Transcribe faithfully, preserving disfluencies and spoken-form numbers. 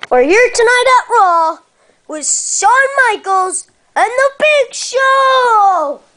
We're here tonight at Raw with Shawn Michaels and The Big Show!